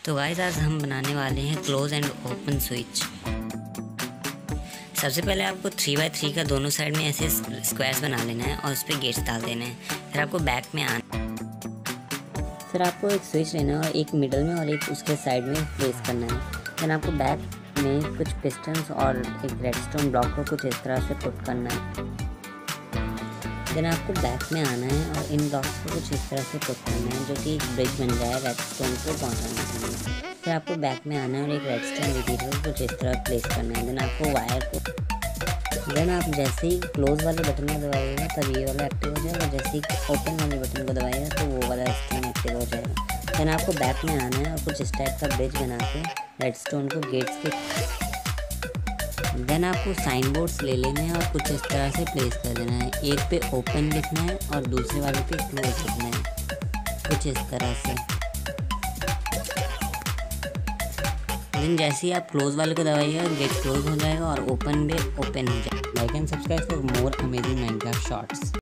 तो गाइस आज हम बनाने वाले हैं क्लोज एंड ओपन स्विच। सबसे पहले आपको 3x3 का दोनों साइड में ऐसे स्क्वायर्स बना लेना है और उस पर गेट्स डाल देना है। फिर आपको बैक में आना, फिर आपको एक स्विच लेना है और एक मिडल में और एक उसके साइड में प्लेस करना है। फिर आपको बैक में कुछ पिस्टन्स और एक रेडस्टोन ब्लॉक को कुछ इस तरह से पुट करना है। देन आपको बैक में आना है और इन ब्लॉक्स को कुछ इस तरह से पुट करना है जो कि एक ब्रिज बन जाए रेडस्टोन को पहुंचाने के लिए। फिर आपको बैक में आना है और एक रेडस्टोन रिपीटर को कुछ इस तरह प्लेस करना है। देन आपको वायर को, देन आप जैसे ही क्लोज वाले बटन को दबाइएगा तब ये वाला एक्टिव हो जाएगा, जैसे ही ओपन वाले बटन को दबाइएगा तो वो वाला स्टोन एक्टिव हो जाएगा। देन आपको बैक में आना है और कुछ इस टाइप का ब्रिज बना के रेडस्टोन को गेट्स के, देन आपको साइन बोर्ड्स ले लेने हैं और कुछ इस तरह से प्लेस कर देना है। एक पे ओपन लिखना है और दूसरे वाले पे क्लोज लिखना है, कुछ इस तरह से। देन जैसे ही आप क्लोज वाले को दबाइएगा गेट क्लोज हो जाएगा और ओपन भी ओपन हो जाएगा। Like and subscribe for more amazing Minecraft shorts.